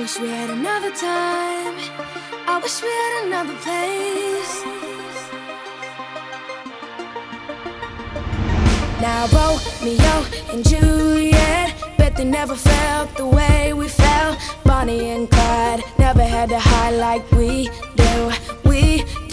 wish we had another time. I wish we had another place. Now Romeo and Juliet, bet they never felt the way we felt. Bonnie and Clyde never had to hide like we do. We